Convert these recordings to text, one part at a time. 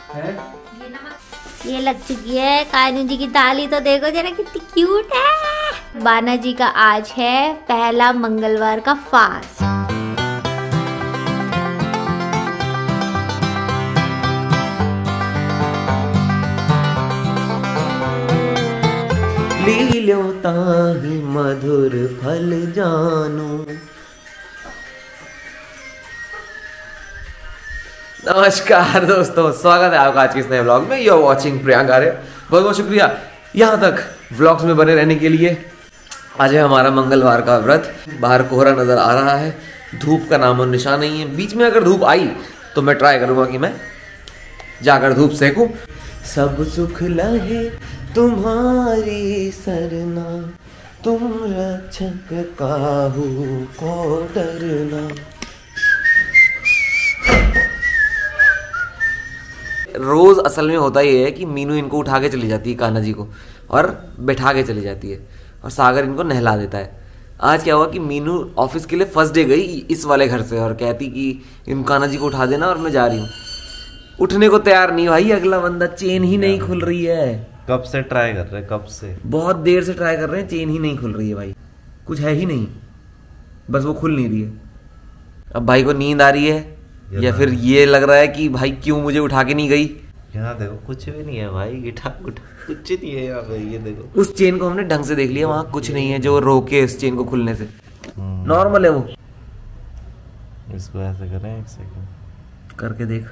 है? ये लग चुकी है कान्हू जी की ताली, तो देखो जरा कितनी क्यूट है। बाना जी का आज है पहला मंगलवार का फास्ट। लीलो ताहि मधुर फल जानू। नमस्कार दोस्तों, स्वागत है आपका आज के इस नए व्लॉग में। You are watching Priyanka Arya. बहुत बहुत शुक्रिया यहाँ तक व्लॉग्स में बने रहने के लिए। आज है हमारा मंगलवार का व्रत। बाहर कोहरा नजर आ रहा है, धूप का नामो निशान नहीं है। बीच में अगर धूप आई तो मैं ट्राई करूंगा कि मैं जाकर धूप सेकूं। सब सुख लहे तुम्हारी सरना, तुम रक्षक काहू को डरना। रोज असल में होता ये है कि मीनू इनको उठा के चली जाती है कान्हा जी को और बैठा के चली जाती है, और सागर इनको नहला देता है। आज क्या हुआ कि मीनू ऑफिस के लिए फर्स्ट डे गई इस वाले घर से और कहती कि इन कान्हा जी को उठा देना और मैं जा रही हूँ। उठने को तैयार नहीं भाई, अगला बंदा चेन ही नहीं खुल रही है। कब से ट्राई कर रहे हैं? कब से? बहुत देर से ट्राई कर रहे हैं, चेन ही नहीं खुल रही है भाई। कुछ है ही नहीं, बस वो खुल नहीं रही है। अब भाई को नींद आ रही है या फिर ये लग रहा है कि भाई क्यों मुझे उठा के नहीं गई। यहाँ देखो कुछ भी नहीं है भाई, गिटार कुछ नहीं है यहाँ पे। ये देखो उस चेन को हमने ढंग से देख लिया, वहां कुछ नहीं है जो रोके इस चेन को खुलने से। नॉर्मल है वो। इसको ऐसे करें, एक सेकंड करके देख।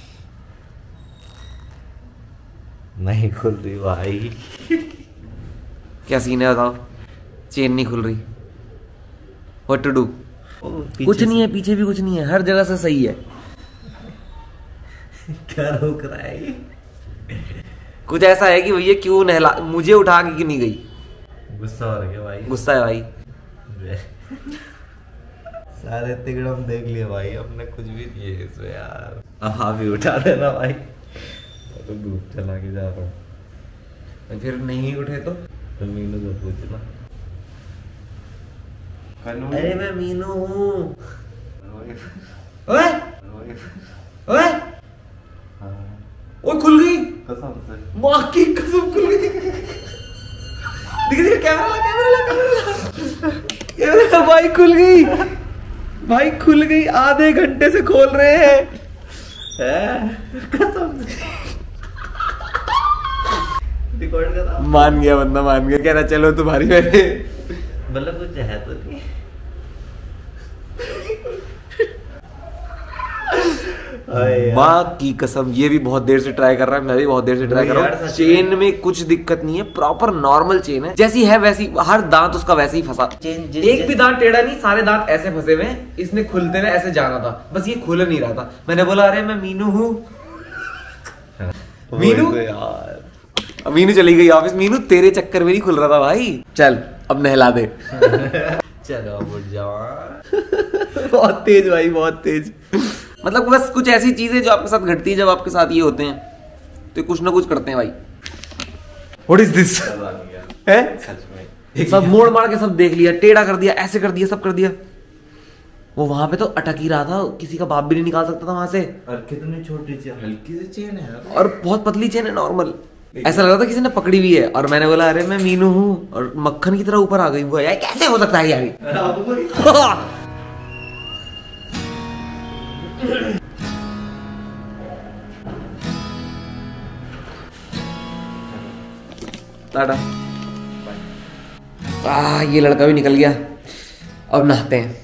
नहीं खुल रही भाई। क्या सीन है बताओ? चेन नहीं खुल रही। What to do? कुछ नहीं है, पीछे भी कुछ नहीं है, हर जगह से सही है। क्या रोक रहा है ये? कुछ ऐसा है कि भैया क्यों नहला, मुझे उठा के क्यों नहीं गई। गुस्सा हो रहा है भाई? गुस्सा है भाई। सारे तिगड़म देख लिए भाई, हमने कुछ भी नहीं है इसमें यार। अब आप ही उठा देना भाई। तो धूप चला के जा रहा हूँ। फिर नहीं उठे तो मीनू को पूछना। अरे मैं मीनू हूँ। ओए ओए ओए, खुल गई कसम से, माँ की कसम खुल गई। दिख कैमरा भाई, खुल गई भाई, खुल गई। आधे घंटे से खोल रहे हैं कसम से। रिकॉर्ड करा। मान गया बंदा, मान गया। कह रहा चलो तुम्हारी मेरे, मतलब कुछ है तो नहीं। माँ की कसम, ये भी बहुत देर से ट्राई कर रहा है, मैं भी बहुत देर से ट्राई कर रहा हूँ। चेन में कुछ दिक्कत नहीं है, प्रॉपर नॉर्मल चेन है, जैसी है वैसी। हर दांत उसका वैसे ही फंसा, एक भी दांत टेढ़ा नहीं, सारे दांत ऐसे फंसे हुए हैं। इसने खुलते हुए ऐसे जाना था, बस ये खुल नहीं रहा था। मैंने बोला अरे मैं मीनू हूँ। मीनू यार, मीनू चली गई ऑफिस। मीनू तेरे चक्कर में नहीं खुल रहा था भाई। चल अब नहला दे। चलो उठ जाओ। बहुत तेज भाई, बहुत तेज। मतलब बस कुछ ऐसी चीजें जो आपके साथ घटती है जब आपके साथ ये होते हैं, तो कुछ ना कुछ करते हैं भाई। What is this? सब मोड़ मार के सब देख लिया, टेढ़ा कर दिया, ऐसे कर दिया, सब कर दिया। वो वहां पे तो अटक ही रहा था, किसी का बाप भी नहीं निकाल सकता था वहां से। और कितनी छोटी चेन, हल्की सी चेन है और बहुत पतली चेन है, नॉर्मल। ऐसा लग रहा था किसी ने पकड़ी हुई है। और मैंने बोला अरे मैं मीनू हूँ, और मक्खन की तरह ऊपर आ गई। वो यार कैसे हो सकता है यार? टाटा। ये लड़का भी निकल गया। अब नहाते हैं।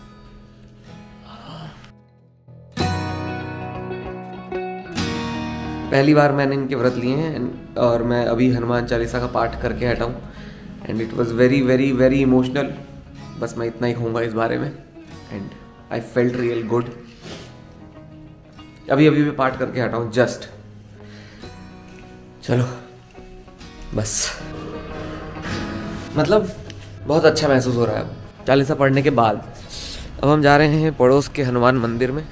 पहली बार मैंने इनके व्रत लिए हैं, और मैं अभी हनुमान चालीसा का पाठ करके हटा हूँ, and it was very very very emotional. बस मैं इतना ही कहूँगा इस बारे में, and I felt real good. अभी अभी मैं पाठ करके हटा हूँ जस्ट। चलो बस, मतलब बहुत अच्छा महसूस हो रहा है चालीसा पढ़ने के बाद। अब हम जा रहे हैं पड़ोस के हनुमान मंदिर में।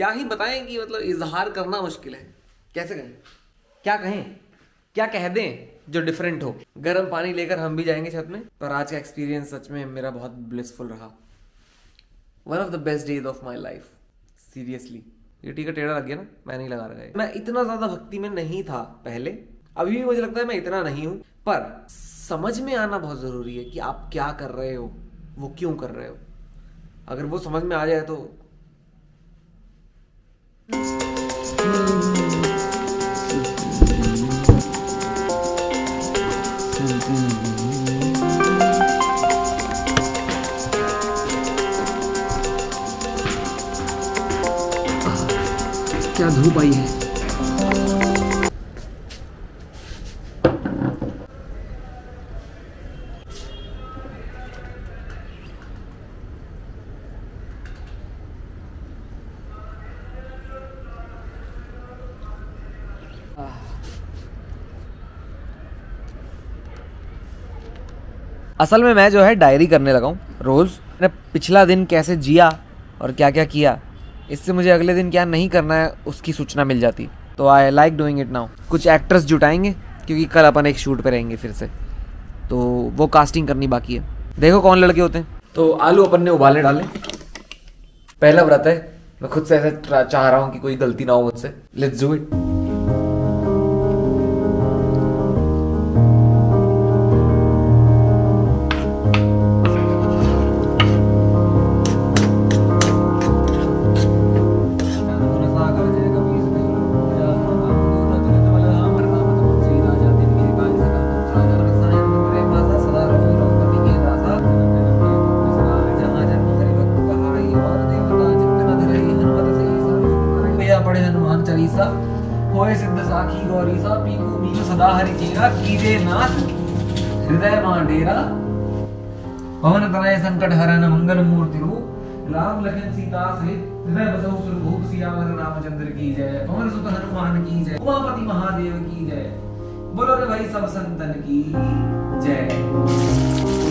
क्या ही बताएं कि मतलब इजहार करना मुश्किल है। कैसे कहें, क्या कहें, क्या कह दें जो डिफरेंट हो। गर्म पानी लेकर हम भी जाएंगे छत में। पर आज का एक्सपीरियंस सच में मेरा बहुत ब्लिसफुल रहा। One of the best days of my life, seriously. ये टीका टेढ़ा लग गया ना, मैं नहीं लगा रहा है। मैं इतना ज्यादा भक्ति में नहीं था पहले, अभी भी मुझे लगता है मैं इतना नहीं हूं, पर समझ में आना बहुत जरूरी है कि आप क्या कर रहे हो, वो क्यों कर रहे हो। अगर वो समझ में आ जाए तो क्या धूप आई है। असल में मैं जो है डायरी करने लगा हूँ रोज़। मैंने पिछला दिन कैसे जिया और क्या क्या किया, इससे मुझे अगले दिन क्या नहीं करना है उसकी सूचना मिल जाती। तो I like doing it now. कुछ एक्टर्स जुटाएंगे क्योंकि कल अपन एक शूट पे रहेंगे फिर से, तो वो कास्टिंग करनी बाकी है। देखो कौन लड़के होते हैं। तो आलू अपन ने उबालने डाले। पहला व्रत है, मैं खुद से ऐसा चाह रहा हूँ कि कोई गलती ना हो मुझसे। Let's do it. पढ़े हनुमान चालीसा, होए सिद्ध साखी गौरी सा, पीकू मीनू सदा हरि चेरा, कीजे नाथ हृदय मांडेरा, पवन तनय संकट हरन मंगल मूर्ति रूप, राम लखन सीता सहित हृदय बसहु सुरभूप, सियावर रामचंद्र की जय, पवन सुत हनुमान की जय, उमापति महादेव की जय, बोलो रे भाई सब संतन की जय।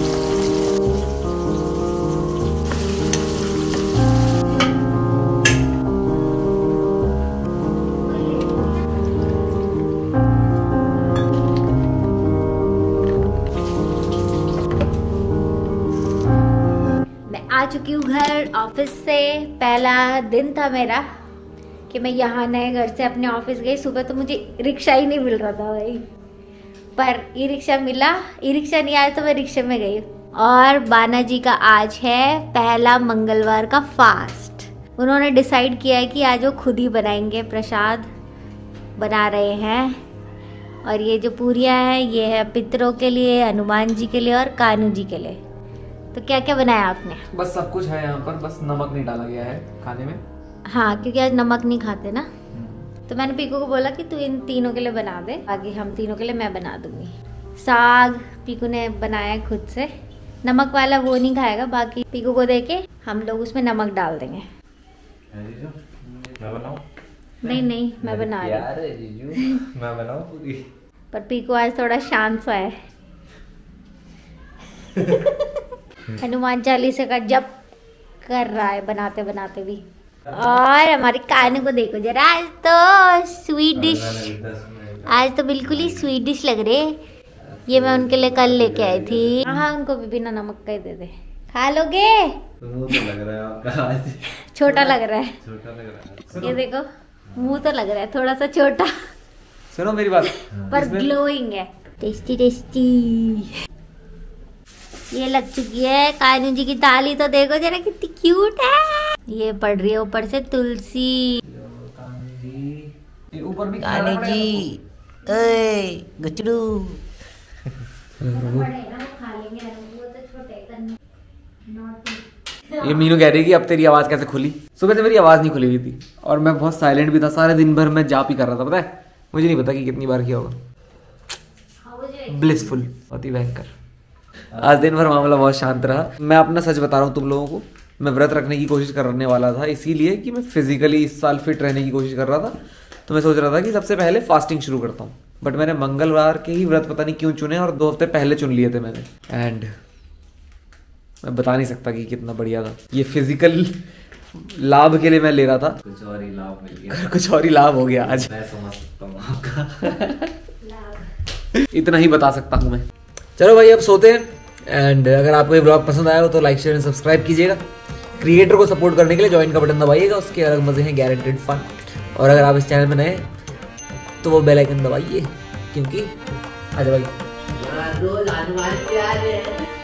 आ चुकी हूँ घर ऑफिस से। पहला दिन था मेरा कि मैं यहाँ नए घर से अपने ऑफिस गई। सुबह तो मुझे रिक्शा ही नहीं मिल रहा था भाई, पर ई रिक्शा मिला। ई रिक्शा नहीं आया तो मैं रिक्शे में गई। और बाना जी का आज है पहला मंगलवार का फास्ट। उन्होंने डिसाइड किया है कि आज वो खुद ही बनाएंगे, प्रसाद बना रहे हैं। और ये जो पूरियाँ हैं ये है पितरों के लिए, हनुमान जी के लिए और कान्हू जी के लिए। तो क्या क्या बनाया आपने? बस सब कुछ है यहाँ पर, बस नमक नहीं डाला गया है खाने में। हाँ, क्योंकि आज नमक नहीं खाते ना। तो मैंने पीकू को बोला कि तू इन तीनों के लिए बना दे, आगे हम तीनों के लिए मैं बना दूंगी। साग पीकू ने बनाया खुद से, नमक वाला वो नहीं खाएगा, बाकी पीकू को देके हम लोग उसमें नमक डाल देंगे। मैं बनाऊं? नहीं मैं बना रही हूँ। मैं बनाऊं पूरी? पर पीकू आज थोड़ा शांत सा है। हनुमान चालीसा का जप कर रहा है बनाते बनाते भी। और हमारे कान्हू को देखो जरा, आज तो स्वीट डिश, आज तो बिल्कुल ही स्वीट डिश लग रही है। ये मैं उनके लिए कल लेके आई थी। हाँ, उनको भी बिना नमक का ही दे दे। खा लोगे? मुंह तो लग रहा है आपका आज छोटा लग रहा है। छोटा लग रहा है। ये देखो, मुंह तो लग रहा है थोड़ा सा छोटा, सुनो मेरी बात, पर ग्लोइंग है। Tasty tasty. ये लग चुकी है कान्हू जी की थाली, तो देखो जरा कितनी क्यूट है। ये पड़ रही है ऊपर से तुलसी। ऊपर भी कान्हू जी, ओए गुचड़ू। ये मीनू कह रही है कि अब तेरी आवाज कैसे खुली। सुबह से मेरी आवाज नहीं खुली हुई थी और मैं बहुत साइलेंट भी था। सारे दिन भर मैं जाप ही कर रहा था, पता है मुझे नहीं पता कि कितनी बार किया होगा। ब्लिसफुल, बहुत ही भयंकर। आज दिन भर मामला बहुत शांत रहा। मैं अपना सच बता रहा हूँ तुम लोगों को, मैं व्रत रखने की कोशिश करने वाला था, इसीलिए कि मैं फिजिकली इस साल फिट रहने की कोशिश कर रहा था। तो मैं सोच रहा था कि सबसे पहले फास्टिंग शुरू करता हूँ, बट मैंने मंगलवार के ही व्रत पता नहीं क्यों चुने और 2 हफ्ते पहले चुन लिए थे मैंने। एंड मैं बता नहीं सकता कि कितना बढ़िया था। ये फिजिकल लाभ के लिए मैं ले रहा था, कुछ और ही लाभ मिल गया। कुछ और ही लाभ हो गया आज। मैं समझ सकता हूँ आपका। इतना ही बता सकता हूँ मैं। चलो भाई अब सोते हैं। एंड अगर आपको ये ब्लॉग पसंद आया हो तो लाइक शेयर एंड सब्सक्राइब कीजिएगा। क्रिएटर को सपोर्ट करने के लिए ज्वाइन का बटन दबाइएगा, उसके अलग मजे हैं, गारंटेड फन। और अगर आप इस चैनल में नए हैं तो वो बेल आइकन दबाइए, क्योंकि आजा भाई रोज आने वाले प्यार है।